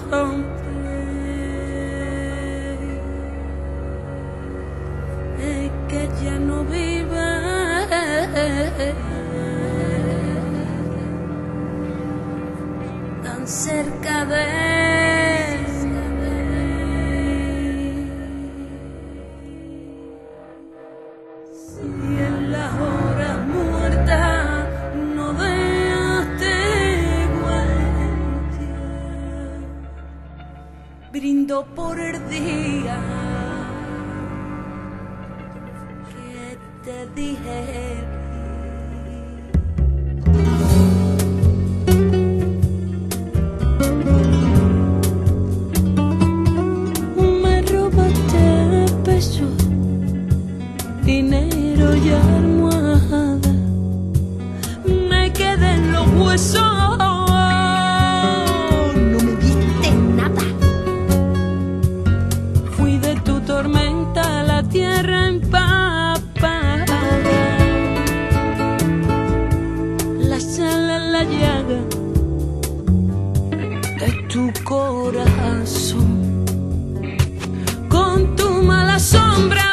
Es que ya no vive tan cerca de él. Si en las horas muertas no dejaste huella, brindo por el día que te dije. Me robaste pesos, dinero y almohada, me quedé en los huesos, no me diste nada. Fui de tu tormenta a la tierra empapada, la sal en la llaga de tu corazón, con tu mala sombra